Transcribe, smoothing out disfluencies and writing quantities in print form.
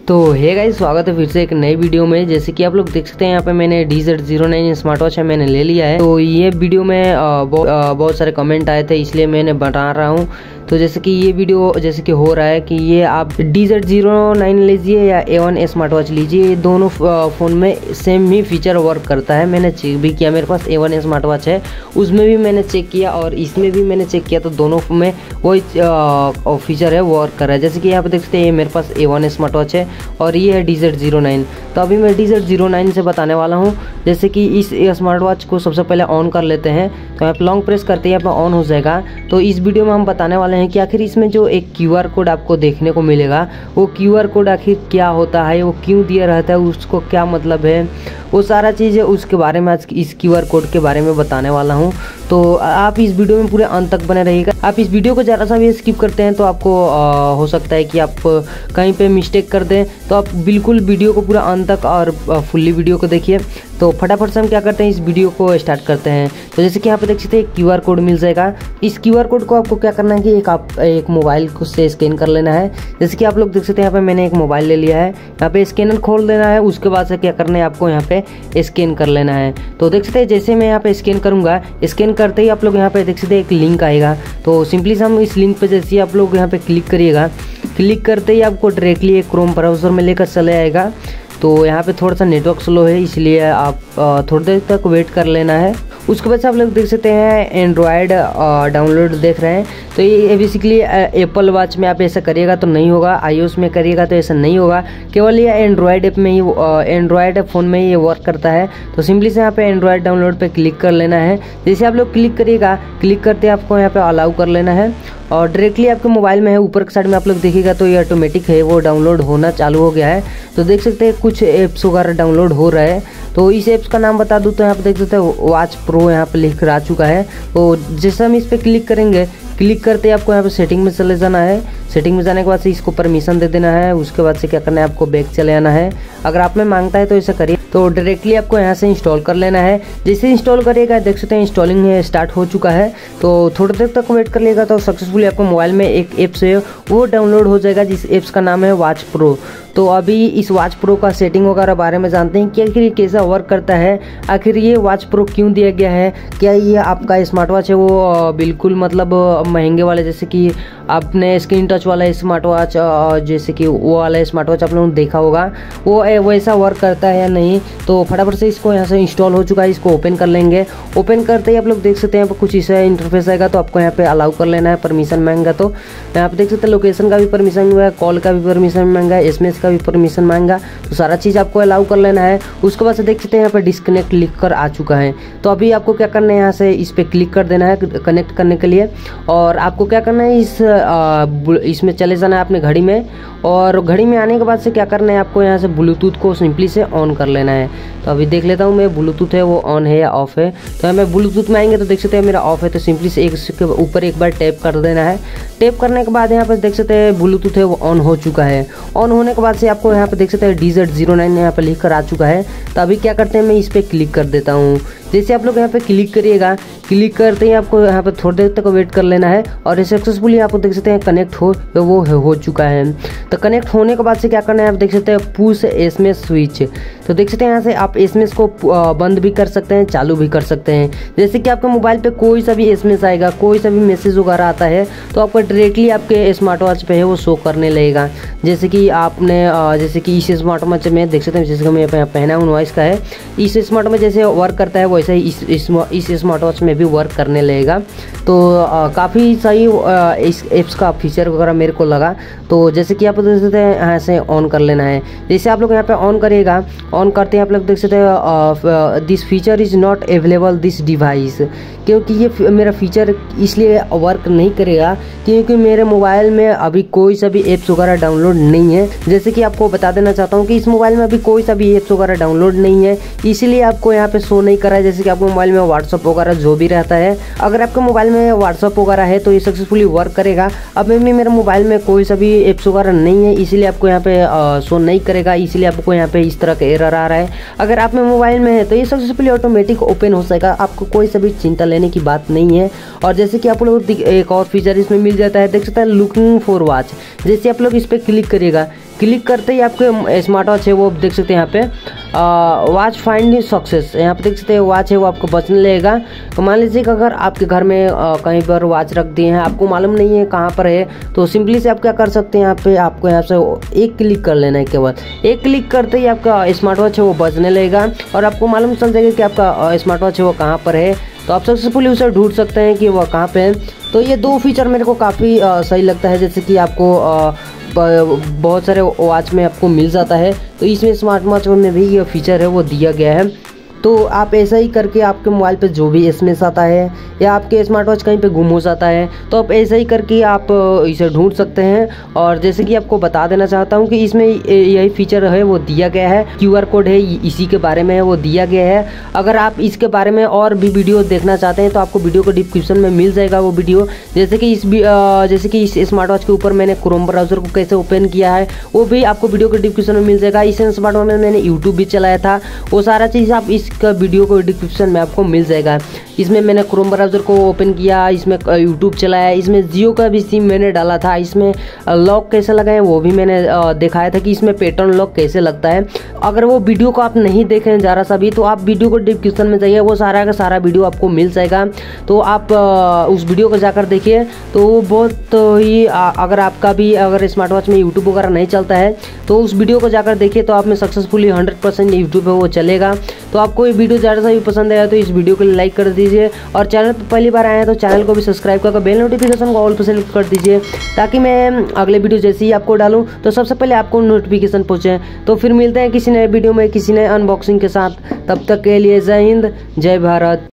तो hey guys, स्वागत है फिर से एक नई वीडियो में। जैसे कि आप लोग देख सकते हैं यहाँ पे मैंने DZ09 स्मार्ट वॉच है, मैंने ले लिया है। तो ये वीडियो में बहुत सारे कमेंट आए थे, इसलिए मैंने बता रहा हूँ। तो जैसे कि ये वीडियो जैसे कि हो रहा है कि ये आप DZ09 लीजिए या A1 स्मार्ट वॉच लीजिए, ये दोनों फ़ोन में सेम ही फीचर वर्क करता है। मैंने चेक भी किया, मेरे पास A1 स्मार्ट वॉच है, उसमें भी मैंने चेक किया और इसमें भी मैंने चेक किया, तो दोनों में वही फीचर है वर्क कर रहा है। जैसे कि यहाँ पे देख सकते हैं मेरे पास A1 स्मार्ट वॉच है और ये है DZ09। तो अभी मैं DZ09 से बताने वाला हूँ। जैसे कि इस स्मार्ट वॉच को सबसे पहले ऑन कर लेते हैं। तो यहाँ पे लॉन्ग प्रेस करते ही यहाँ पे ऑन हो जाएगा। तो इस वीडियो में हम बताने वाले हैं कि आखिर इसमें जो एक QR कोड आपको देखने को मिलेगा, वो QR कोड आखिर क्या होता है, वो क्यों दिया रहता है, उसको क्या मतलब है, वो सारा चीज़ है उसके बारे में आज इस QR कोड के बारे में बताने वाला हूँ। तो आप इस वीडियो में पूरे अंत तक बने रहिएगा। आप इस वीडियो को ज़रा सा भी स्किप करते हैं तो आपको हो सकता है कि आप कहीं पे मिस्टेक कर दें। तो आप बिल्कुल वीडियो को पूरा अंत तक और फुल्ली वीडियो को देखिए। तो फटाफट से हम क्या करते हैं, इस वीडियो को स्टार्ट करते हैं। तो जैसे कि यहाँ पे देख सकते हैं QR कोड मिल जाएगा। इस QR कोड को आपको क्या करना है कि एक मोबाइल को से स्कैन कर लेना है। जैसे कि आप लोग देख सकते हैं यहाँ पे मैंने एक मोबाइल ले लिया है, यहाँ पे स्कैनर खोल देना है। उसके बाद से क्या करना है, आपको यहाँ पे स्कैन कर लेना है। तो देख सकते हैं जैसे मैं यहाँ पे स्कैन करूँगा, स्कैन करते ही आप लोग यहाँ पे देख सकते हैं एक लिंक आएगा। तो सिंपली हम इस लिंक पे जैसे आप लोग यहाँ पे क्लिक करिएगा, क्लिक करते ही आपको डायरेक्टली एक क्रोम ब्राउज़र में लेकर चले आएगा। तो यहाँ पे थोड़ा सा नेटवर्क स्लो है, इसलिए आप थोड़ी देर तक वेट कर लेना है। उसके बाद से आप लोग देख सकते हैं एंड्रॉयड डाउनलोड देख रहे हैं। तो ये बेसिकली एप्पल वॉच में आप ऐसा करिएगा तो नहीं होगा, iOS में करिएगा तो ऐसा नहीं होगा, केवल ये एंड्रॉयड ऐप में ही एंड्रॉयड फ़ोन में ही ये वर्क करता है। तो सिंपली से यहाँ पे एंड्रॉयड डाउनलोड पे क्लिक कर लेना है। जैसे आप लोग क्लिक करिएगा, क्लिक करते आपको यहाँ पे अलाउ कर लेना है और डायरेक्टली आपके मोबाइल में है। ऊपर के साइड में आप लोग देखिएगा तो ये ऑटोमेटिक है, वो डाउनलोड होना चालू हो गया है। तो देख सकते हैं कुछ ऐप्स वगैरह डाउनलोड हो रहा है। तो इस ऐप्स का नाम बता दूँ तो यहाँ पे देख सकते हैं वॉच प्रो यहाँ पे लिख कर आ चुका है। तो जैसे हम इस पर क्लिक करेंगे, क्लिक करते ही आपको यहाँ पे सेटिंग में चले जाना है। सेटिंग में जाने के बाद से इसको परमिशन दे देना है। उसके बाद से क्या करना है, आपको बैक चले आना है। अगर आप में मांगता है तो ऐसा करिए। तो डायरेक्टली आपको यहाँ से इंस्टॉल कर लेना है। जैसे इंस्टॉल करिएगा देख सकते हैं इंस्टॉलिंग है स्टार्ट हो चुका है। तो थोड़ी देर तक वेट कर लिएगा तो सक्सेसफुली आपको मोबाइल में एक ऐप्स है वो डाउनलोड हो जाएगा, जिस ऐप्स का नाम है वॉच प्रो। तो अभी इस वॉच प्रो का सेटिंग वगैरह बारे में जानते हैं कि आखिर ये कैसा वर्क करता है, आखिर ये वॉच प्रो क्यों दिया गया है। क्या ये आपका स्मार्ट वॉच है वो बिल्कुल मतलब महंगे वाले, जैसे कि आपने स्क्रीन टच वाला स्मार्ट वॉच, जैसे कि वो वाला स्मार्ट वॉच आप लोगों ने देखा होगा, वो वैसा वर्क करता है या नहीं। तो फटाफट से इसको यहाँ से इंस्टॉल हो चुका है, इसको ओपन कर लेंगे। ओपन करते ही आप लोग देख सकते हैं यहाँ पर कुछ ऐसा इंटरफेस आएगा। तो आपको यहाँ पे अलाउ कर लेना है, परमिशन मांगेगा। तो यहाँ पे देख सकते हैं लोकेशन का भी परमिशन मांगा, कॉल का भी परमिशन मांगा, SMS का भी परमिशन मांगा। तो सारा चीज़ आपको अलाउ कर लेना है। उसके बाद से देख सकते हैं यहाँ पे डिस्कनेक्ट लिख कर आ चुका है। तो अभी आपको क्या करना है, यहाँ से इस पर क्लिक कर देना है कनेक्ट करने के लिए। और आपको क्या करना है, इसमें चले जाना है अपने घड़ी में। और घड़ी में आने के बाद से क्या करना है, आपको यहाँ से ब्लूटूथ को सिंपली से ऑन कर लेना है। तो अभी देख लेता हूँ मैं ब्लूटूथ है वो ऑन है या ऑफ है। तो हमें ब्लूटूथ में आएंगे तो देख सकते हैं मेरा ऑफ है। तो सिंपली से एक ऊपर एक बार टैप कर देना है। टैप करने के बाद यहाँ पर देख सकते हैं ब्लूटूथ है वो ऑन हो चुका है। ऑन होने के बाद से आपको यहाँ पे देख सकते हैं DZ09 यहाँ पे लिख कर आ चुका है। तो अभी क्या करते हैं, मैं इस पर क्लिक कर देता हूँ। जैसे आप लोग यहाँ पे क्लिक करिएगा, क्लिक करते ही आपको यहाँ पे थोड़ी देर तक वेट कर लेना है। और ये सक्सेसफुली आपको देख सकते हैं कनेक्ट हो चुका है। तो कनेक्ट होने के बाद से क्या करना है, आप देख सकते हैं पुश SMS स्विच। तो देख सकते हैं यहाँ से आप SMS को बंद भी कर सकते हैं, चालू भी कर सकते हैं। जैसे कि आपके मोबाइल पे कोई सा भी SMS आएगा, कोई सा भी मैसेज वगैरह आता है, तो आपको डायरेक्टली आपके स्मार्ट वॉच पे है वो शो करने लगेगा। जैसे कि आपने जैसे कि इस स्मार्ट वॉच में देख सकते हैं, जैसे कि मैं पहना हूँ नॉइस का है, इस स्मार्ट में जैसे वर्क करता है वैसे ही इस स्मार्ट वॉच में भी वर्क करने लगेगा। तो काफ़ी सही इस एप्स का फीचर वगैरह मेरे को लगा। तो जैसे कि आप देख सकते हैं यहाँ से ऑन कर लेना है। जैसे आप लोग यहाँ पे ऑन करिएगा, ऑन करते हैं आप लोग देख सकते हैं this feature is not available this device, क्योंकि ये मेरा फीचर इसलिए वर्क नहीं करेगा क्योंकि मेरे मोबाइल में अभी कोई सा भी ऐप्स वगैरह डाउनलोड नहीं है। जैसे कि आपको बता देना चाहता हूँ कि इस मोबाइल में अभी कोई सा भी ऐप्स वगैरह डाउनलोड नहीं है, इसीलिए आपको यहाँ पे शो नहीं कर रहा है। जैसे कि आपको मोबाइल में व्हाट्सअप वगैरह जो भी रहता है, अगर आपके मोबाइल में व्हाट्सअप वगैरह है तो ये सक्सेसफुली वर्क करेगा। अब मेरे मोबाइल में कोई सा भी ऐप्स वगैरह नहीं है, इसीलिए आपको यहाँ पे शो नहीं करेगा, इसीलिए आपको यहाँ पे इस तरह का एरर आ रहा है। अगर आप में मोबाइल में है तो ये सक्सेसफुली ऑटोमेटिक ओपन हो जाएगा, आपको कोई सा भी चिंता लेने की बात नहीं है। और जैसे कि आप लोग एक और फीचर इसमें मिल जाता है, देख सकते हैं लुकिंग फॉर वॉच। जैसे आप लोग इस पर क्लिक करिएगा, क्लिक करते ही आपके स्मार्ट वॉच है वो देख सकते हैं यहाँ पे वॉच फाइंड सक्सेस, यहाँ पे देख सकते हैं वॉच है वो आपको बचने लगेगा। तो मान लीजिए कि अगर आपके घर में कहीं पर वॉच रख दिए हैं, आपको मालूम नहीं है कहाँ पर है, तो सिंपली से आप क्या कर सकते हैं, यहाँ पे आपको यहाँ से एक क्लिक कर लेना है। केवल एक क्लिक करते ही आपका स्मार्ट वॉच है वो बचने लगेगा और आपको मालूम चल जाएगा कि आपका स्मार्ट वॉच है वो कहाँ पर है। तो आप सक्सेसफुली उसे ढूंढ सकते हैं कि वह कहाँ पे है। तो ये दो फीचर मेरे को काफ़ी सही लगता है, जैसे कि आपको बहुत सारे वॉच में आपको मिल जाता है, तो इसमें स्मार्ट वॉच में भी ये फीचर है वो दिया गया है। तो आप ऐसा ही करके आपके मोबाइल पे जो भी एसएमएस आता है या आपके स्मार्ट वॉच कहीं पे गुम हो जाता है, तो आप ऐसा ही करके आप इसे ढूंढ सकते हैं। और जैसे कि आपको बता देना चाहता हूं कि इसमें यही फीचर है वो दिया गया है, क्यूआर कोड है इसी के बारे में है वो दिया गया है। अगर आप इसके बारे में और भी वीडियो देखना चाहते हैं तो आपको वीडियो को डिस्क्रिप्शन में मिल जाएगा वो वीडियो। जैसे कि इस स्मार्ट वॉच के ऊपर मैंने क्रोम ब्राउजर को कैसे ओपन किया है वो भी आपको वीडियो को डिस्क्रिप्शन में मिल जाएगा। इस स्मार्ट वॉच में मैंने यूट्यूब भी चलाया था, वो सारा चीज़ आप का वीडियो को डिस्क्रिप्शन में आपको मिल जाएगा। इसमें मैंने क्रोम ब्राउजर को ओपन किया, इसमें यूट्यूब चलाया, इसमें जियो का भी सिम मैंने डाला था, इसमें लॉक कैसे लगाएं वो भी मैंने दिखाया था कि इसमें पैटर्न लॉक कैसे लगता है। अगर वो वीडियो को आप नहीं देखें ज़रा सा भी, तो आप वीडियो को डिस्क्रिप्शन में जाइए, वो सारा का सारा वीडियो आपको मिल जाएगा। तो आप उस वीडियो को जाकर देखिए। तो वो बहुत ही अगर आपका भी अगर स्मार्ट वॉच में यूट्यूब वगैरह नहीं चलता है तो उस वीडियो को जाकर देखिए, तो आप में सक्सेसफुली 100% यूट्यूब है वो चलेगा। तो आपको ये वीडियो ज़्यादा सा भी पसंद आया तो इस वीडियो को लाइक कर दीजिए, और चैनल पर पहली बार आए हैं तो चैनल को भी सब्सक्राइब करके बेल नोटिफिकेशन को ऑल पर सेलेक्ट कर दीजिए, ताकि मैं अगले वीडियो जैसे ही आपको डालूं तो सबसे पहले आपको नोटिफिकेशन पहुंचे। तो फिर मिलते हैं किसी नए वीडियो में किसी नए अनबॉक्सिंग के साथ, तब तक के लिए जय हिंद जय भारत।